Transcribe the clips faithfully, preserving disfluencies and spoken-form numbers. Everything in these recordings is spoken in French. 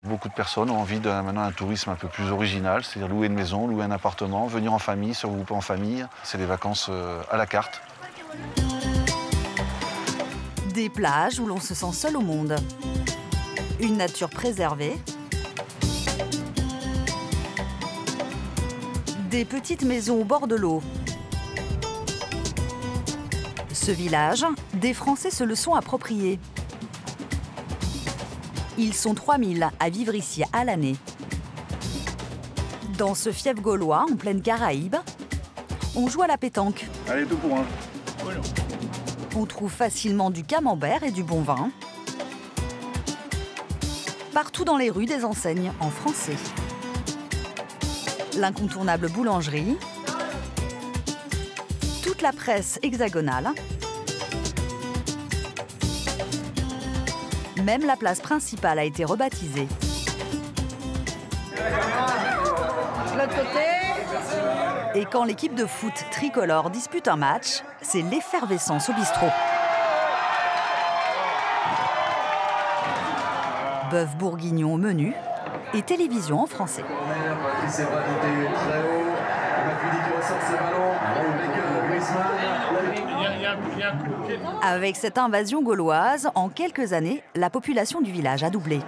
Beaucoup de personnes ont envie de maintenant un tourisme un peu plus original, c'est-à-dire louer une maison, louer un appartement, venir en famille, se regrouper en famille. C'est des vacances à la carte. Des plages où l'on se sent seul au monde. Une nature préservée. Des petites maisons au bord de l'eau. Ce village, des Français se le sont appropriés. Ils sont trois mille à vivre ici à l'année. Dans ce fief gaulois, en pleine Caraïbe, on joue à la pétanque. Allez, tout pour un. On trouve facilement du camembert et du bon vin. Partout dans les rues, des enseignes en français. L'incontournable boulangerie. Toute la presse hexagonale. Même la place principale a été rebaptisée. L'autre côté. Et quand l'équipe de foot tricolore dispute un match, c'est l'effervescence au bistrot. Bœuf bourguignon au menu et télévision en français. Avec cette invasion gauloise, en quelques années, la population du village a doublé.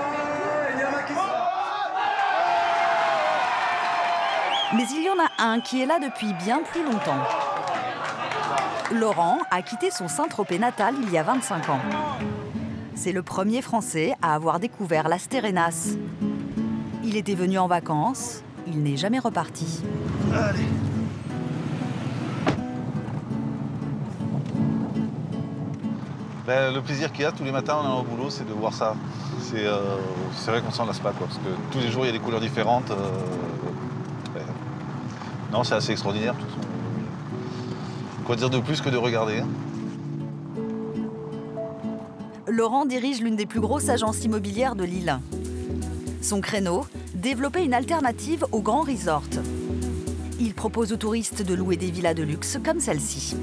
Mais il y en a un qui est là depuis bien plus longtemps. Laurent a quitté son Saint-Tropez natal il y a vingt-cinq ans. C'est le premier Français à avoir découvert Las Terrenas. Il était venu en vacances, il n'est jamais reparti. Allez. Ben, le plaisir qu'il y a tous les matins en allant au boulot, c'est de voir ça. C'est euh, vrai qu'on s'en lasse pas, quoi, parce que tous les jours, il y a des couleurs différentes. Euh, ben, non, c'est assez extraordinaire. Tout ça. Quoi dire de plus que de regarder, hein. Laurent dirige l'une des plus grosses agences immobilières de l'île. Son créneau, développer une alternative aux grands resorts. Il propose aux touristes de louer des villas de luxe comme celle-ci.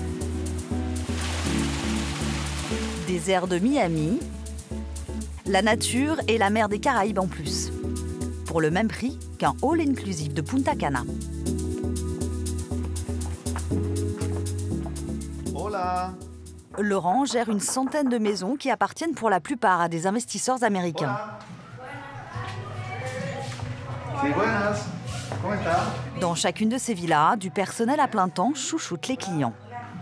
Des airs de Miami, la nature et la mer des Caraïbes en plus. Pour le même prix qu'un all-inclusive de Punta Cana. Hola. Laurent gère une centaine de maisons qui appartiennent pour la plupart à des investisseurs américains. Dans chacune de ces villas, du personnel à plein temps chouchoute les clients.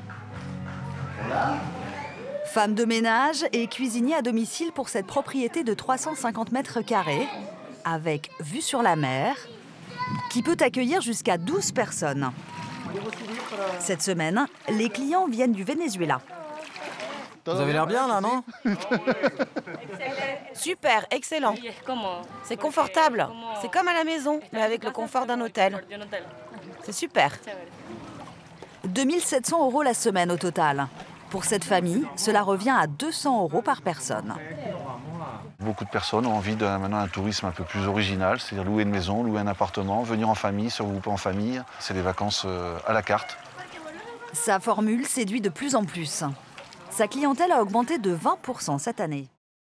Femme de ménage et cuisinier à domicile pour cette propriété de trois cent cinquante mètres carrés, avec vue sur la mer, qui peut accueillir jusqu'à douze personnes. Cette semaine, les clients viennent du Venezuela. Vous avez l'air bien là, non? Super, excellent. C'est confortable. C'est comme à la maison, mais avec le confort d'un hôtel. C'est super. deux mille sept cents euros la semaine au total. Pour cette famille, cela revient à deux cents euros par personne. Beaucoup de personnes ont envie de maintenant un tourisme un peu plus original, c'est-à-dire louer une maison, louer un appartement, venir en famille, se regrouper en famille. C'est des vacances à la carte. Sa formule séduit de plus en plus. Sa clientèle a augmenté de vingt pour cent cette année.